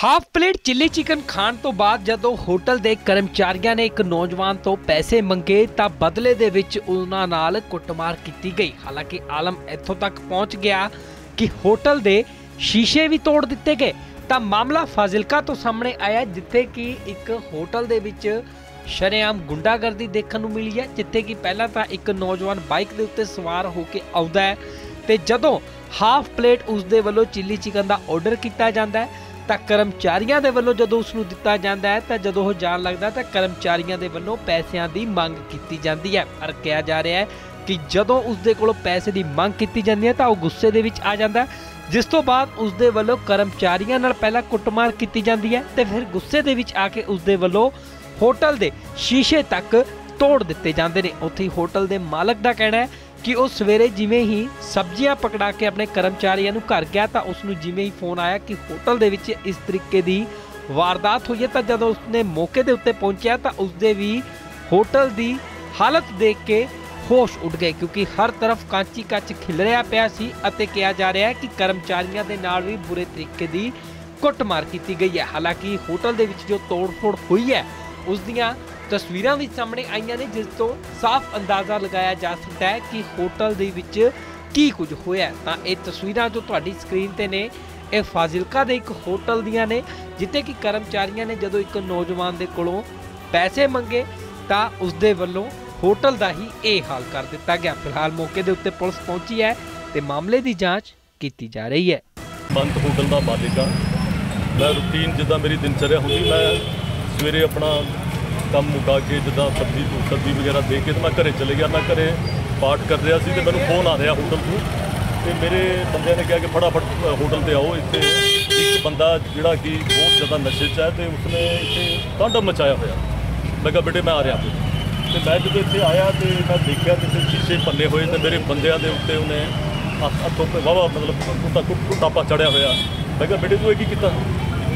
Half plate chilli chicken खाण तो बाद जदों होटल के कर्मचारियों ने एक नौजवान तो पैसे मंगे तो बदले दे विच उन्हां नाल कुटमार की गई। हालांकि आलम इत्थों तक पहुंच गया कि होटल के शीशे भी तोड़ दिते गए। तो मामला फाजिलका तो सामने आया जिथे कि एक होटल दे विच शरेआम गुंडागर्दी देखने को मिली है, जिथे कि पहला तो एक नौजवान बाइक के उत्ते सवार होकर आउंदा है ते जदों हाफ प्लेट उसदे वल्लों चिली चिकन का ऑर्डर किया जाता है तो कर्मचारियों के वल्लों जदों उसनूं दिता जाता है तो जदों वह जान लगता तो कर्मचारियों के वल्लों पैसों की मंग की जाती है। पर कहा जा रहा है कि जदों उसदे कोलों पैसे की मंग की जाती है तो वह गुस्से दे विच आ जाता है, जिस तो बाद उसदे वल्लों कर्मचारियों नाल पहला कुटमार की जाती है तो फिर गुस्से दे विच आके उसदे वल्लों होटल के शीशे तक तोड़ दिते जाते हैं। उत्थे होटल के मालक का कहना है कि वह सवेरे जिमें ही सब्जियां पकड़ा के अपने कर्मचारियों को घर गया तो उसनूं जिमें ही फोन आया कि होटल दे विच इस तरीके की वारदात हुई है। तो जदों उसने मौके के उत्ते पहुंचा तो उसदे भी होटल की हालत देख के होश उड़ गए, क्योंकि हर तरफ कांची कच खिलरिया पिया सी अते कहा जा रहा है कि कर्मचारियों के नाल भी बुरे तरीके की कुटमार की गई है। हालांकि होटल दे विच जो तोड़ फोड़ हुई है उस दियां तस्वीरां भी सामने आईयां ने, जिस तो साफ अंदाजा लगाया जा सकता है कि होटल दे विच की कुछ होया। तां ये तस्वीरां जो तुहाडी स्क्रीन ते ने ये फाजिलका दे एक होटल दियां ने, जिथे कि कर्मचारियों ने जदों एक नौजवान दे कोलों पैसे मंगे तां उसदे वल्लों होटल दा ही ये हाल कर दिता गया। फिलहाल मौके दे उत्ते पुलिस पहुंची है ते मामले की जांच की जा रही है। बंद होटल का मालिक आ, मैं रूटीन जिदा मेरी दिनचर्या होगी, मैं सवेरे अपना काम मुका के जिदा सब्जी वगैरह दे के तो मैं घरे चले गया। मैं घरे पाठ कर रहा सी तो मैंने फोन आ रहा होटल को, तो मेरे बंदे ने कहा कि फटाफट होटल पर आओ। इतने एक बंदा जोड़ा कि बहुत ज़्यादा नशे च है तो उसने इतने तांडव मचाया होया। मैं कहा बेटे मैं आ रहा फिर, तो मैं जो इतने आया तो मैं देखा कि शीशे पन्ने हुए तो मेरे बंदियां के उत्ते उन्हें हथों वाहवा मतलब कुटापा चढ़िया होया। मैं कहा बेटे तू ये की किया,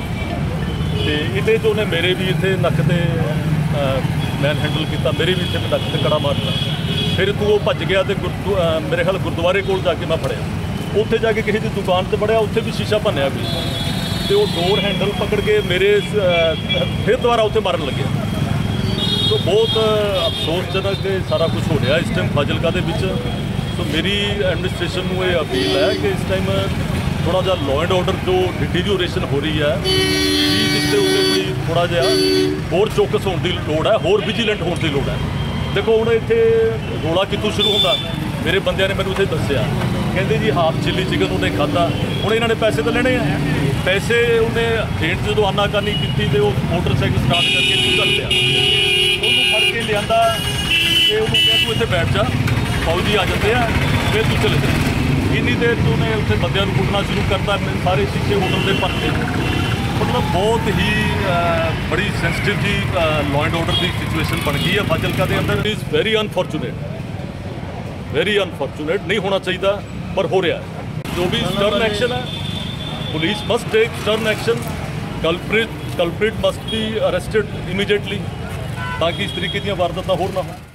तो इतने जो उन्हें मेरे भी इतने नक से मैन हैंडल किया, मेरे भी इतने नक से कड़ा मारता। फिर तू वो भज गया तो मेरे ख्याल गुरुद्वारे कोल जाके मैं फड़िया, उत्थे जाके किसी की दुकान से फड़िया, उत्थे भी शीशा भन्निया कोई, तो वो डोर हैंडल पकड़ के मेरे फिर दोबारा उत्थे मारन लगे। तो बहुत अफसोसजनक सारा कुछ हो रहा इस टाइम फाजिलका दे विच। तो मेरी एडमिनिस्ट्रेशन को ये अपील है कि इस टाइम थोड़ा जहा लॉ एंड ऑर्डर जो डिटीरियोरेशन हो रही है प्लीज़ इसके उत्ते कोई थोड़ा जहा होर चौकस होने की लोड़ है, होर विजिलेंट होने की लोड़ है। देखो हुण इत्थे रोला कितों शुरू होंदा, मेरे बंदियां ने मैनूं इत्थे दस्सिया, कहंदे जी हाफ चिली चिकन उन्हें खाधा, हुण इन्हां ने पैसे तो लेने हैं, पैसे उन्हें देण जो आनाकानी की तो मोटरसाइकिल स्टार्ट करके निकल लिया, उन्होंने फड़ के लिया तो उन्होंने कहा तू इत्थे बैठ जा, फौजी आ जाते हैं फिर तू चले जा। इन्नी देर तो उन्हें उत्थे बंदियां नूं कुटना शुरू करता, सारे शीशे होटल के भरते। मतलब बहुत ही बड़ी सेंसिटिव जी लॉ एंड ऑर्डर की सिचुएशन बन गई है फाजिलका के अंदर। इज़ वेरी अनफॉर्चुनेट, नहीं होना चाहिए पर हो रहा है। जो भी स्टर्न एक्शन है, police must take stern action, culprit must be arrested immediately, ताकि इस तरीके दी वारदातां होर ना हो।